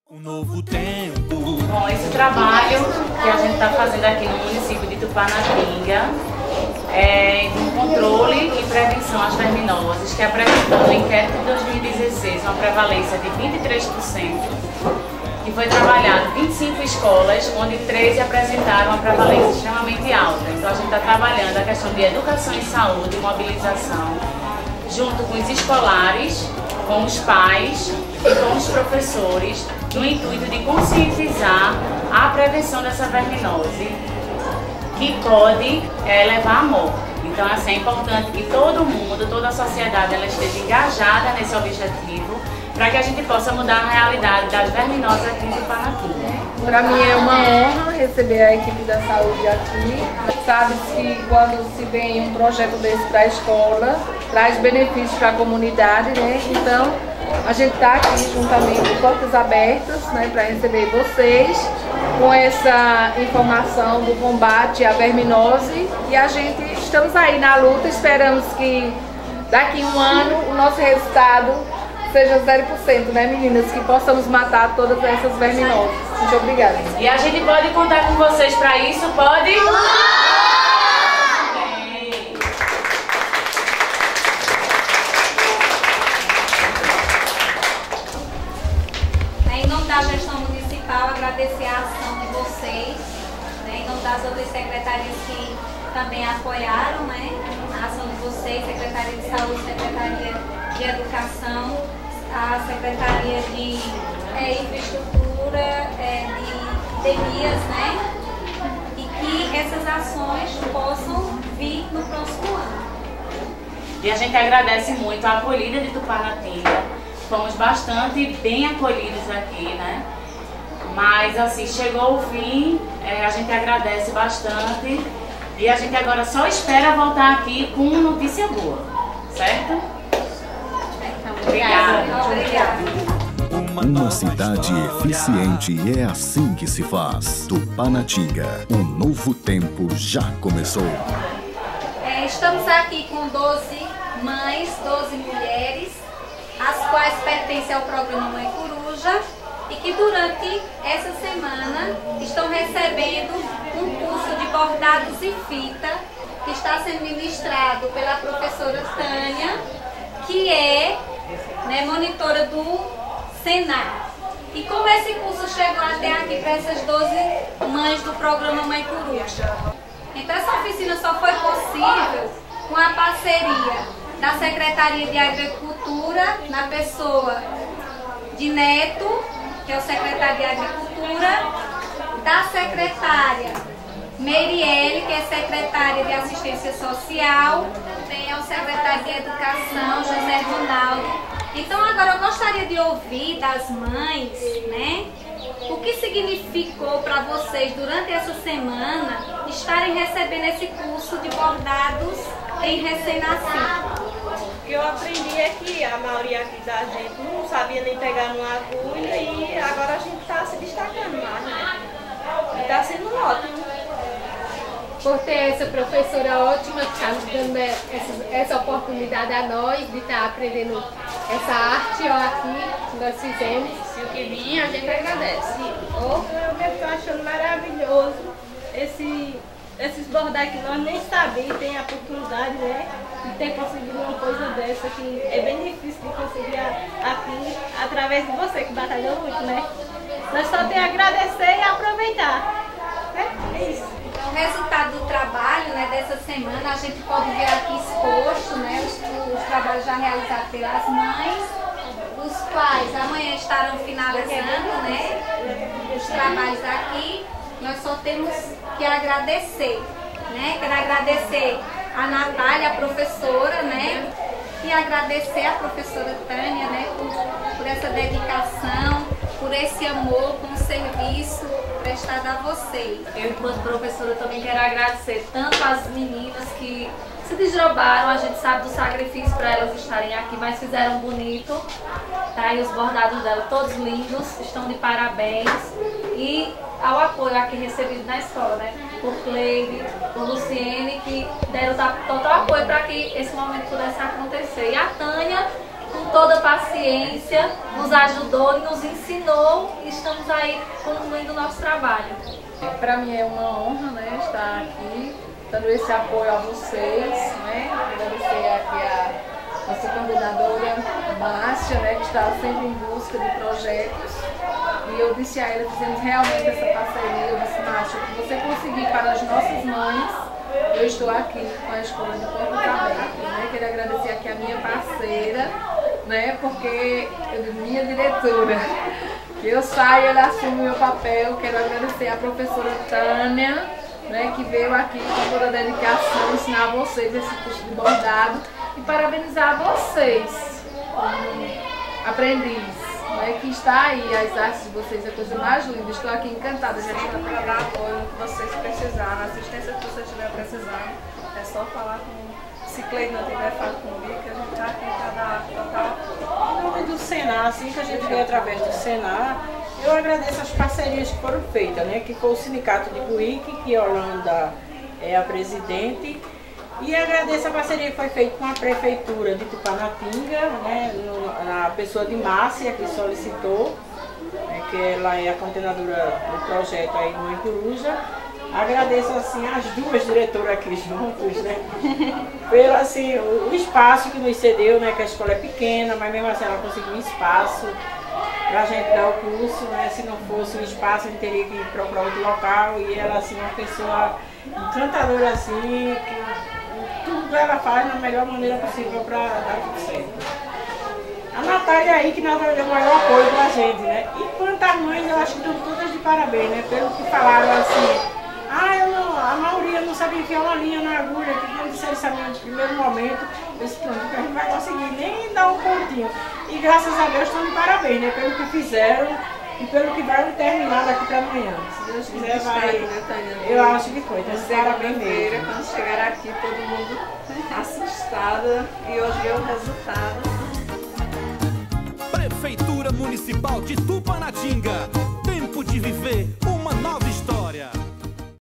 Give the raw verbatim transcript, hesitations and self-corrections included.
Um novo tempo. Bom, esse trabalho que a gente está fazendo aqui no município de Tupanatinga é de controle e prevenção às verminoses, que apresentou no inquérito de dois mil e dezesseis uma prevalência de vinte e três por cento, que foi trabalhado em vinte e cinco escolas, onde treze apresentaram uma prevalência extremamente alta. Então a gente está trabalhando a questão de educação em saúde e mobilização, junto com os escolares, com os pais e com os professores, no intuito de conscientizar a prevenção dessa verminose, que pode é, levar à morte. Então, assim, é importante que todo mundo, toda a sociedade, ela esteja engajada nesse objetivo, para que a gente possa mudar a realidade das verminoses aqui em Tupanatinga. Para mim é uma honra receber a equipe da saúde aqui. Sabe que quando se vem um projeto desse para a escola, traz benefícios para a comunidade, né? Então, a gente está aqui juntamente, portas abertas, né, para receber vocês com essa informação do combate à verminose, e a gente estamos aí na luta, esperamos que daqui a um ano o nosso resultado seja zero por cento, né, meninas, que possamos matar todas essas verminoses. Muito obrigada. E a gente pode contar com vocês para isso, pode? Em nome da gestão municipal, agradecer a ação de vocês, né, em nome das outras secretarias que também apoiaram, né, a ação de vocês, Secretaria de Saúde, Secretaria de Educação, a Secretaria de é, Infraestrutura, é, de Epidemias, né, e que essas ações possam vir no próximo ano. E a gente agradece muito a acolhida de Tupanatinga. Fomos bastante bem acolhidos aqui, né? Mas assim, chegou o fim, é, a gente agradece bastante e a gente agora só espera voltar aqui com notícia boa, certo? Então, obrigada. Obrigada. Uma cidade eficiente é assim que se faz. Tupanatinga, um novo tempo já começou. É, estamos aqui com doze mães, doze mulheres, as quais pertencem ao programa Mãe Coruja e que durante essa semana estão recebendo um curso de bordados e fita que está sendo ministrado pela professora Tânia, que é, né, monitora do Senar. E como esse curso chegou até aqui para essas doze mães do programa Mãe Coruja? Então essa oficina só foi possível com a parceria da Secretaria de Agricultura, na pessoa de Neto, que é o secretário de Agricultura, da secretária Merielle, que é secretária de Assistência Social, também é o secretário de Educação, José Ronaldo. Então agora eu gostaria de ouvir das mães, né, o que significou para vocês durante essa semana estarem recebendo esse curso de bordados em recém-nascido. O que eu aprendi é que a maioria aqui da gente não sabia nem pegar numa agulha e agora a gente está se destacando mais, né? E está sendo ótimo. Por ter essa professora ótima que está nos dando essa, essa oportunidade a nós de estar aprendendo essa arte ó, aqui que nós fizemos. Se o que vinha, a gente agradece. Oh, eu estou achando maravilhoso esse, esses bordados que nós nem sabíamos, tem a oportunidade, né, de ter conseguido uma coisa dessa que é bem difícil de conseguir aqui através de você que batalhou muito, né? Nós só temos a agradecer e aproveitar. Né? É isso. O resultado do trabalho, né, dessa semana, a gente pode ver aqui exposto, né, os, os trabalhos já realizados pelas mães, os quais amanhã estarão finalizando, né, os trabalhos aqui. Nós só temos que agradecer, né, quero agradecer a Natália, a professora, né, e agradecer a professora Tânia, né, por, por essa dedicação, por esse amor com o serviço prestado a vocês. Eu, enquanto professora, também quero agradecer tanto as meninas que se desdobraram, a gente sabe do sacrifício para elas estarem aqui, mas fizeram bonito, tá? E os bordados dela, todos lindos, estão de parabéns. E ao apoio aqui recebido na escola, né? Por Cleide, por Luciene, que deram total apoio para que esse momento pudesse acontecer. E a Tânia, com toda paciência, nos ajudou e nos ensinou e estamos aí concluindo o nosso trabalho. Para mim é uma honra, né, estar aqui, dando esse apoio a vocês, né, agradecer aqui a nossa coordenadora Márcia, né, que está sempre em busca de projetos. E eu disse a ela, fizemos realmente essa parceria. Eu disse, Márcia, o que você conseguir para as nossas mães, eu estou aqui com a escola de Porto Aberto, né? Quero agradecer aqui a minha parceira, né? Porque eu digo, minha diretora, que eu saio, ela assume o meu papel. Quero agradecer a professora Tânia, né? Que veio aqui com toda a dedicação ensinar a vocês esse curso de bordado e parabenizar vocês, como aprendiz. É que está aí, as artes de vocês é a coisa mais linda. Estou aqui encantada. Já estou para dar apoio no que vocês precisarem, a assistência que vocês estiverem precisando. É só falar com, se Cleide não tiver falado comigo, que a gente está aqui para dar total. Em nome do Senar, assim que a gente veio através do Senar, eu agradeço as parcerias que foram feitas, né? Que foi o Sindicato de Buíque, que Yolanda é a presidente. E agradeço a parceria que foi feita com a Prefeitura de Tupanatinga, né, no, na pessoa de Márcia, que solicitou, né, que ela é a coordenadora do projeto aí no Coruja. Agradeço assim as duas diretoras aqui juntos, né, pelo assim, o, o espaço que nos cedeu, né, que a escola é pequena, mas mesmo assim ela conseguiu um espaço para a gente dar o curso, né, se não fosse o espaço a gente teria que procurar outro local, e ela assim, uma pessoa encantadora assim, que tudo ela faz da melhor maneira possível para dar tudo certo. A Natália aí, que Natália deu o maior apoio pra gente, né? E quantas mães, eu acho que estão todas de parabéns, né? Pelo que falaram assim, ah, eu não, a maioria não sabe enfiar uma linha na agulha, que não disseram isso a mim no primeiro momento. Eu disse, pronto, a gente vai conseguir nem dar um pontinho. E graças a Deus estão de parabéns, né? Pelo que fizeram e pelo que vai terminar daqui para amanhã. Se Deus quiser, vai. Né, Tânia? Eu acho que foi. Então, segunda-feira, quando chegar aqui, todo mundo assustada, e hoje é o resultado. Prefeitura Municipal de Tupanatinga. Tempo de viver